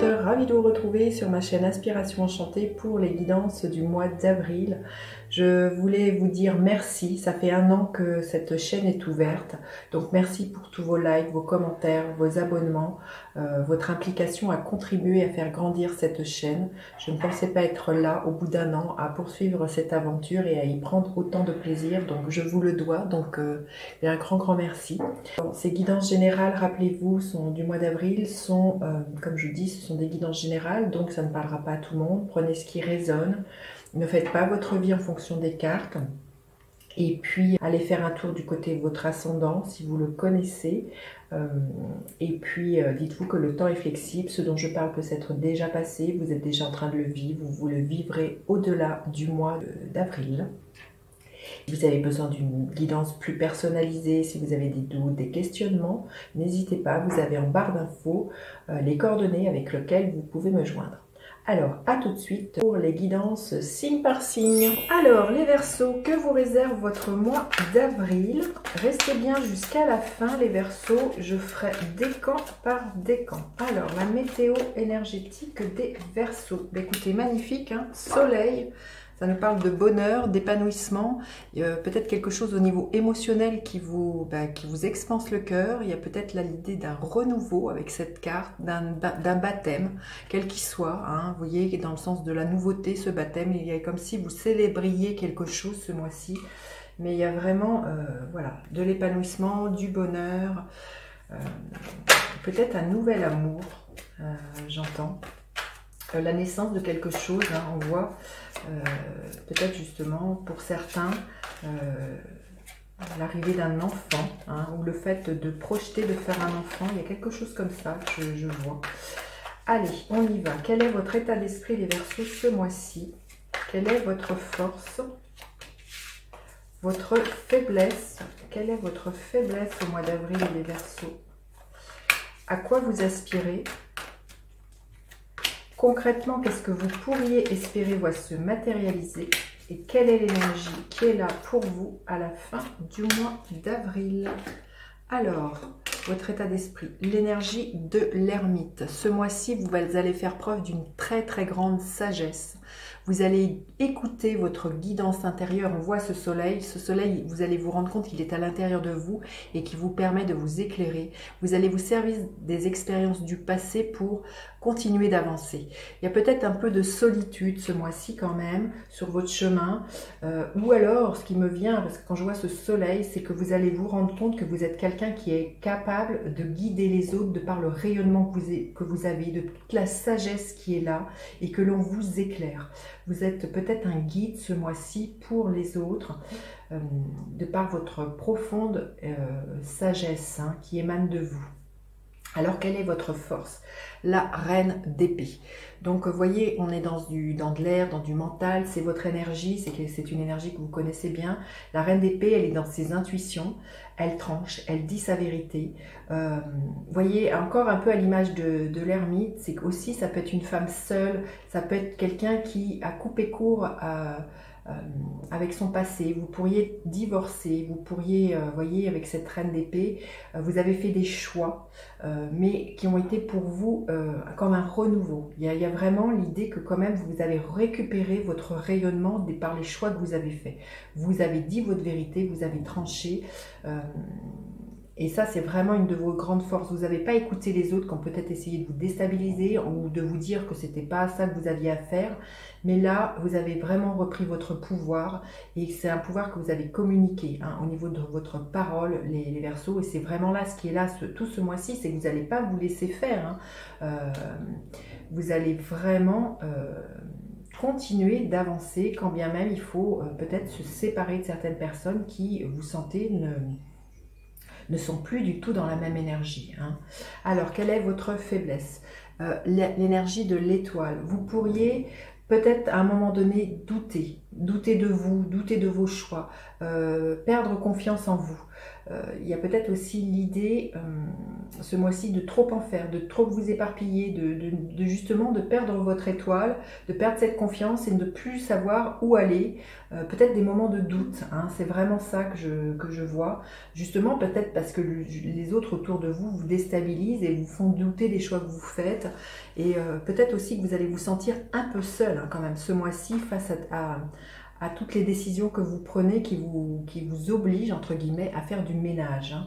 auditeurs, ravi de vous retrouver sur ma chaîne Inspiration Enchantée pour les guidances du mois d'avril. Je voulais vous dire merci, ça fait 1 an que cette chaîne est ouverte, donc merci pour tous vos likes, vos commentaires, vos abonnements, votre implication à contribuer à faire grandir cette chaîne. Je ne pensais pas être là au bout d'1 an à poursuivre cette aventure et à y prendre autant de plaisir, donc je vous le dois, donc un grand merci. Bon, ces guidances générales, rappelez-vous, sont du mois d'avril, sont, comme je dis, ce sont des guidances générales, donc ça ne parlera pas à tout le monde, prenez ce qui résonne. Ne faites pas votre vie en fonction des cartes. Et puis, allez faire un tour du côté de votre ascendant, si vous le connaissez. Et puis, dites-vous que le temps est flexible. Ce dont je parle peut s'être déjà passé. Vous êtes déjà en train de le vivre. Vous le vivrez au-delà du mois d'avril. Si vous avez besoin d'une guidance plus personnalisée, si vous avez des doutes, des questionnements, n'hésitez pas. Vous avez en barre d'infos les coordonnées avec lesquelles vous pouvez me joindre. Alors, à tout de suite pour les guidances signe par signe. Alors, les Verseaux, que vous réserve votre mois d'avril? Restez bien jusqu'à la fin, les Verseaux. Je ferai décan par décan. Alors, la météo énergétique des Verseaux. Écoutez, magnifique, hein, soleil. Ça nous parle de bonheur, d'épanouissement, peut-être quelque chose au niveau émotionnel qui vous expanse le cœur. Il y a peut-être l'idée d'un renouveau avec cette carte, d'un baptême, quel qu'il soit. Hein. Vous voyez, dans le sens de la nouveauté, ce baptême, il y a comme si vous célébriez quelque chose ce mois-ci. Mais il y a vraiment voilà, de l'épanouissement, du bonheur, peut-être un nouvel amour, j'entends. La naissance de quelque chose, hein, on voit peut-être justement pour certains l'arrivée d'un enfant, hein, ou le fait de projeter de faire un enfant, il y a quelque chose comme ça, je vois. Allez, on y va. Quel est votre état d'esprit, les Verseaux, ce mois-ci? Quelle est votre force? Votre faiblesse? Quelle est votre faiblesse au mois d'avril, les Verseaux? À quoi vous aspirez? Concrètement, qu'est-ce que vous pourriez espérer va se matérialiser? Et quelle est l'énergie qui est là pour vous à la fin du mois d'avril? Alors, votre état d'esprit, l'énergie de l'ermite. Ce mois-ci, vous allez faire preuve d'une très grande sagesse. Vous allez écouter votre guidance intérieure. On voit ce soleil, vous allez vous rendre compte qu'il est à l'intérieur de vous et qui vous permet de vous éclairer. Vous allez vous servir des expériences du passé pour continuer d'avancer. Il y a peut-être un peu de solitude ce mois-ci quand même sur votre chemin. Ou alors, ce qui me vient, parce que quand je vois ce soleil, c'est que vous allez vous rendre compte que vous êtes quelqu'un qui est capable de guider les autres de par le rayonnement que vous avez, de toute la sagesse qui est là et que l'on vous éclaire. Vous êtes peut-être un guide ce mois-ci pour les autres, de par votre profonde sagesse, hein, qui émane de vous. Alors, quelle est votre force? La reine d'épée. Donc, vous voyez, on est dans de l'air, dans du mental, c'est votre énergie, c'est une énergie que vous connaissez bien. La reine d'épée, elle est dans ses intuitions, elle tranche, elle dit sa vérité. Vous voyez, encore un peu à l'image de l'ermite, c'est qu'aussi, ça peut être une femme seule, ça peut être quelqu'un qui a coupé court avec son passé, vous pourriez divorcer, vous pourriez, voyez, avec cette reine d'épée, vous avez fait des choix, mais qui ont été pour vous comme un renouveau. Il y a vraiment l'idée que quand même vous avez récupéré votre rayonnement par les choix que vous avez faits. Vous avez dit votre vérité, vous avez tranché, et ça, c'est vraiment une de vos grandes forces. Vous n'avez pas écouté les autres qui ont peut-être essayé de vous déstabiliser ou de vous dire que c'était pas ça que vous aviez à faire. Mais là, vous avez vraiment repris votre pouvoir et c'est un pouvoir que vous avez communiqué, hein, au niveau de votre parole, les Verseaux. Et c'est vraiment là, ce qui est là tout ce mois-ci, c'est que vous n'allez pas vous laisser faire. Hein. Vous allez vraiment continuer d'avancer, quand bien même il faut peut-être se séparer de certaines personnes qui, vous sentez, ne sont plus du tout dans la même énergie. Hein. Alors, quelle est votre faiblesse? L'énergie de l'étoile. Vous pourriez peut-être à un moment donné douter. douter de vous, douter de vos choix, perdre confiance en vous. Il y a peut-être aussi l'idée, ce mois-ci, de trop en faire, de trop vous éparpiller, de justement de perdre votre étoile, de perdre cette confiance et de ne plus savoir où aller. Peut-être des moments de doute, hein, c'est vraiment ça que je vois. Justement, peut-être parce que les autres autour de vous vous déstabilisent et vous font douter des choix que vous faites. Et peut-être aussi que vous allez vous sentir un peu seul, hein, quand même ce mois-ci face à toutes les décisions que vous prenez qui vous obligent, entre guillemets, à faire du ménage. Hein.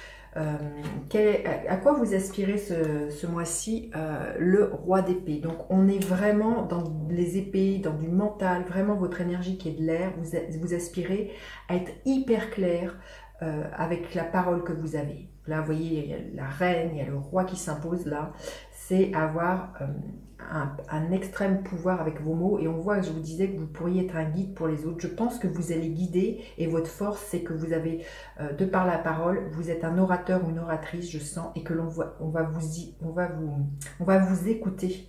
À quoi vous aspirez ce mois-ci? Le roi d'épée. Donc on est vraiment dans les épées, dans du mental, vraiment votre énergie qui est de l'air. Vous aspirez à être hyper clair avec la parole que vous avez. Là, vous voyez, il y a la reine, il y a le roi qui s'impose là. C'est avoir un extrême pouvoir avec vos mots. Et on voit, je vous disais que vous pourriez être un guide pour les autres. Je pense que vous allez guider et votre force, c'est que vous avez, de par la parole, vous êtes un orateur ou une oratrice, je sens, et que on va vous écouter.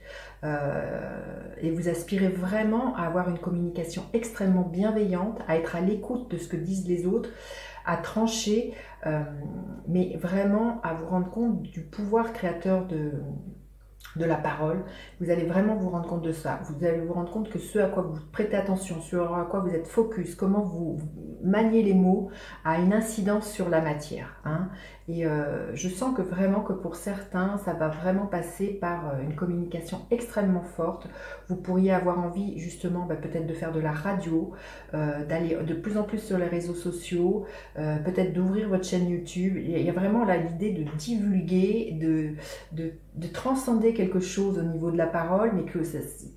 Et vous aspirez vraiment à avoir une communication extrêmement bienveillante, à être à l'écoute de ce que disent les autres, à trancher, mais vraiment à vous rendre compte du pouvoir créateur de la parole. Vous allez vraiment vous rendre compte de ça. Vous allez vous rendre compte que ce à quoi vous prêtez attention, ce à quoi vous êtes focus, comment vous maniez les mots, a une incidence sur la matière. Hein. Et je sens que vraiment que pour certains, ça va vraiment passer par une communication extrêmement forte. Vous pourriez avoir envie justement peut-être de faire de la radio, d'aller de plus en plus sur les réseaux sociaux, peut-être d'ouvrir votre chaîne YouTube. Il y a vraiment là l'idée de divulguer, de transcender quelque chose au niveau de la parole, mais que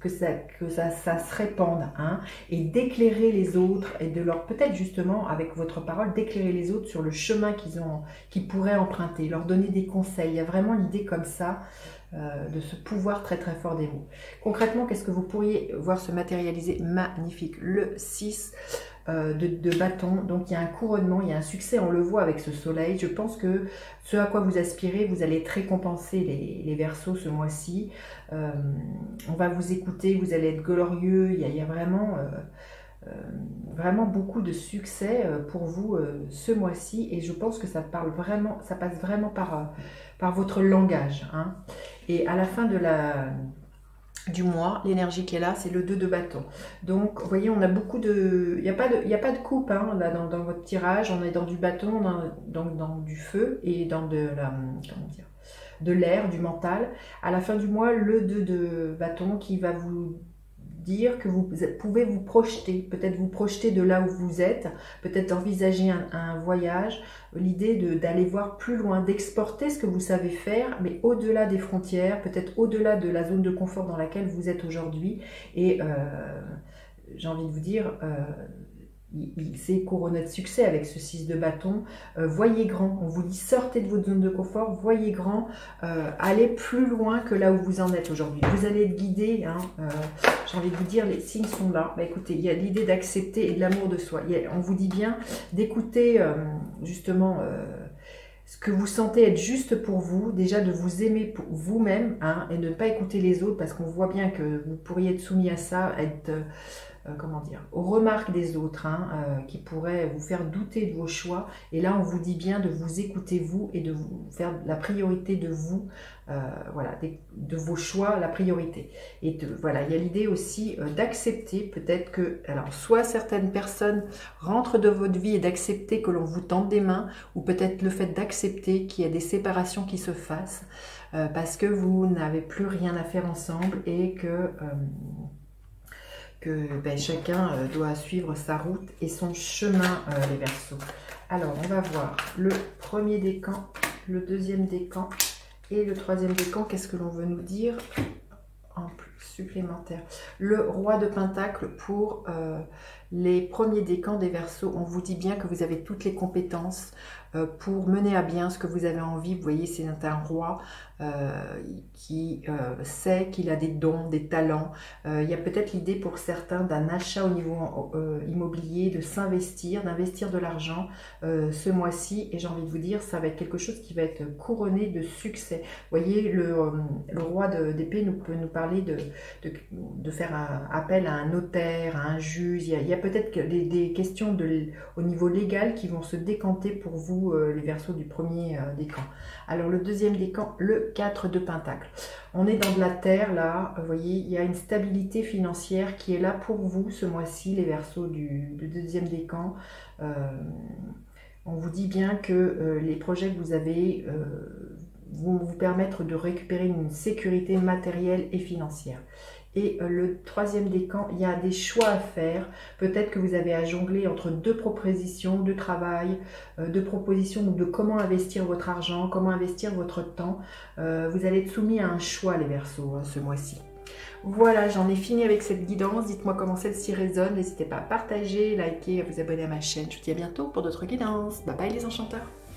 ça se répande, hein, et d'éclairer les autres et de leur peut-être justement avec votre parole d'éclairer les autres sur le chemin qu'ils pourraient emprunter, leur donner des conseils. Il y a vraiment l'idée comme ça de ce pouvoir très très fort des mots. Concrètement, qu'est-ce que vous pourriez voir se matérialiser? Magnifique, le 6 de bâton. Donc il y a un couronnement, il y a un succès, on le voit avec ce soleil. Je pense que ce à quoi vous aspirez, vous allez être récompensé les Verseaux ce mois-ci. On va vous écouter, vous allez être glorieux. Il y a vraiment beaucoup de succès pour vous ce mois-ci, et je pense que ça passe vraiment par votre langage. Hein. Et à la fin du mois, l'énergie qui est là, c'est le 2 de bâton. Donc, vous voyez, on a beaucoup de... Il n'y a pas de coupe hein, là, dans votre tirage. On est dans du bâton, dans du feu et dans de l'air, du mental. À la fin du mois, le 2 de bâton qui va vous dire que vous pouvez vous projeter, peut-être vous projeter de là où vous êtes, peut-être envisager un voyage, l'idée d'aller voir plus loin, d'exporter ce que vous savez faire, mais au-delà des frontières, peut-être au-delà de la zone de confort dans laquelle vous êtes aujourd'hui. Et j'ai envie de vous dire, il s'est couronné de succès avec ce 6 de bâton. Voyez grand, on vous dit sortez de votre zone de confort, voyez grand, allez plus loin que là où vous en êtes aujourd'hui. Vous allez être guidé, hein, j'ai envie de vous dire, les signes sont là. Bah, écoutez, il y a l'idée d'accepter et de l'amour de soi. On vous dit bien d'écouter justement ce que vous sentez être juste pour vous, déjà de vous aimer pour vous-même, hein, et de ne pas écouter les autres, parce qu'on voit bien que vous pourriez être soumis à ça, être... comment dire, aux remarques des autres, hein, qui pourraient vous faire douter de vos choix. Et là, on vous dit bien de vous écouter vous et de vous faire la priorité de vous, voilà, de vos choix, la priorité. Et voilà, il y a l'idée aussi d'accepter peut-être que, alors, soit certaines personnes rentrent dans votre vie et d'accepter que l'on vous tende des mains, ou peut-être le fait d'accepter qu'il y a des séparations qui se fassent, parce que vous n'avez plus rien à faire ensemble et que chacun doit suivre sa route et son chemin, les Verseaux. Alors, on va voir le premier décan, le deuxième décan et le troisième décan. Qu'est-ce que l'on veut nous dire en plus supplémentaire? Le roi de Pentacle pour Les premiers décans des Verseaux, on vous dit bien que vous avez toutes les compétences pour mener à bien ce que vous avez envie. Vous voyez, c'est un roi qui sait qu'il a des dons, des talents. Il y a peut-être l'idée pour certains d'un achat au niveau immobilier, de s'investir, d'investir de l'argent ce mois-ci. Et j'ai envie de vous dire, ça va être quelque chose qui va être couronné de succès. Vous voyez, le roi d'épée peut nous parler de faire appel à un notaire, à un juge. Il y a peut-être des questions au niveau légal qui vont se décanter pour vous, les Verseaux du premier décan. Alors le deuxième décan, le 4 de Pentacle. On est dans de la terre là, vous voyez, il y a une stabilité financière qui est là pour vous ce mois-ci, les Verseaux du deuxième décan. On vous dit bien que les projets que vous avez vont vous permettre de récupérer une sécurité matérielle et financière. Et le troisième décan, il y a des choix à faire. Peut-être que vous avez à jongler entre deux propositions de travail, deux propositions de comment investir votre argent, comment investir votre temps. Vous allez être soumis à un choix, les Verseaux, hein, ce mois-ci. Voilà, j'en ai fini avec cette guidance. Dites-moi comment celle-ci résonne. N'hésitez pas à partager, liker, à vous abonner à ma chaîne. Je vous dis à bientôt pour d'autres guidances. Bye bye les enchanteurs.